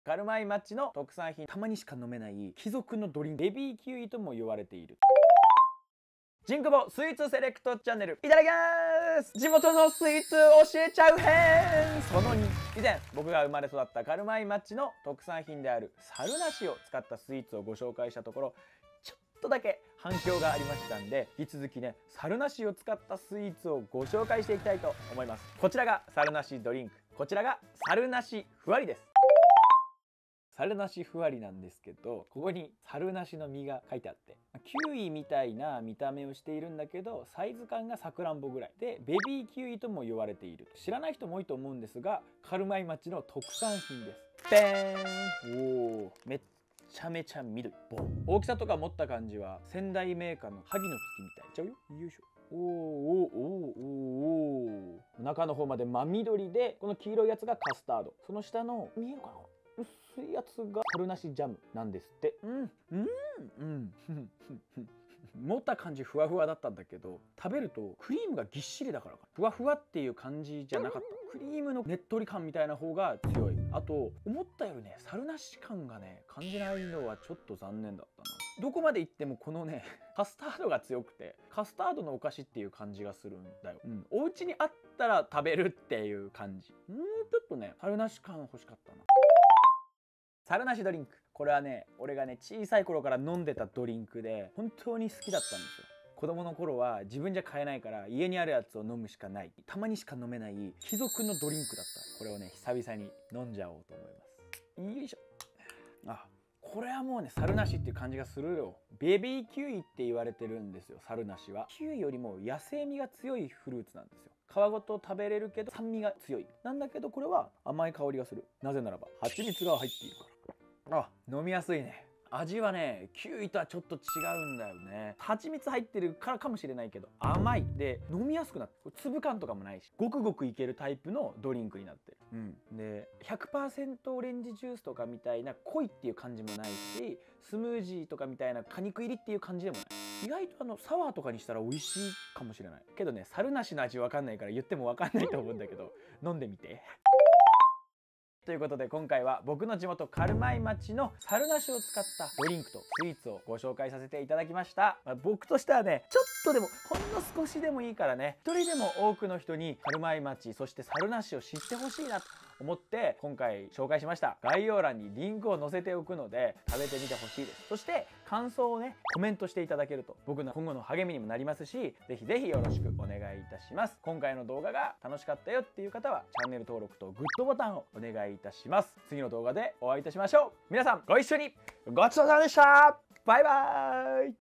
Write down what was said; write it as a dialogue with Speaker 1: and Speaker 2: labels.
Speaker 1: カルマイ町の特産品、たまにしか飲めない貴族のドリンク、ベビーキウイとも言われているジンクボスイーツセレクトチャンネル、いただきます。地元のスイーツ教えちゃうへん。その2、以前僕が生まれ育ったカルマイ町の特産品である猿梨を使ったスイーツをご紹介したところ、ちょっとだけ反響がありましたんで、引き続きね、猿梨を使ったスイーツをご紹介していきたいと思います。こちらが猿梨ドリンク、こちらが猿梨ふわりです。猿梨ふわりなんですけど、ここに猿梨の実が書いてあって、キウイみたいな見た目をしているんだけど、サイズ感がさくらんぼぐらいで、ベビーキウイとも言われている。知らない人も多いと思うんですが、カルマイ町の特産品です。ペーン。おー、めっちゃめちゃ緑。ボン。大きさとか持った感じは仙台銘菓の萩の月みたい。ちゃうよ。よいしょ。おーおーおーおーおー。中の方まで真緑で、この黄色いやつがカスタード。その下の見えるかな、薄いやつが春梨ジャムなんですって。持った感じふわふわだったんだけど、食べるとクリームがぎっしりだからかふわふわっていう感じじゃなかった。クリームのねっとり感みたいな方が強い。あと思ったよりね、猿梨感がね感じないのはちょっと残念だったな。どこまで行ってもこのねカスタードが強くて、カスタードのお菓子っていう感じがするんだよ。お家にあったら食べるっていう感じ。もうちょっとね猿梨感欲しかったな。猿梨ドリンク、これはね、俺がね小さい頃から飲んでたドリンクで本当に好きだったんですよ。子供の頃は自分じゃ買えないから家にあるやつを飲むしかない、たまにしか飲めない貴族のドリンクだった。これをね久々に飲んじゃおうと思います。よいしょ。あ、これはもうね猿梨っていう感じがするよ。ベビーキウイって言われてるんですよ。猿梨はキウイよりも野生味が強いフルーツなんですよ。皮ごと食べれるけど酸味が強いなんだけど、これは甘い香りがする。なぜならば蜂蜜が入っているから。あ、飲みやすいね。味はねキウイとはちょっと違うんだよね。蜂蜜入ってるからかもしれないけど甘いで飲みやすくなってる。粒感とかもないし、ごくごくいけるタイプのドリンクになってる。で 100% オレンジジュースとかみたいな濃いっていう感じもないし、スムージーとかみたいな果肉入りっていう感じでもない。意外とサワーとかにしたら美味しいかもしれないけどね、猿梨の味わかんないから言ってもわかんないと思うんだけど飲んでみて。ということで今回は僕の地元カルマイ町の猿梨を使ったドリンクとスイーツをご紹介させていただきました。僕としてはね、ちょっとでもほんの少しでもいいからね、一人でも多くの人にカルマイ町そして猿梨を知ってほしいなと思って今回紹介しました。概要欄にリンクを載せておくので食べてみてほしいです。そして感想をねコメントしていただけると僕の今後の励みにもなりますし、ぜひぜひよろしくお願いいたします。今回の動画が楽しかったよっていう方はチャンネル登録とグッドボタンをお願いいたします。次の動画でお会いいたしましょう。皆さんご一緒にごちそうさまでした。バイバーイ。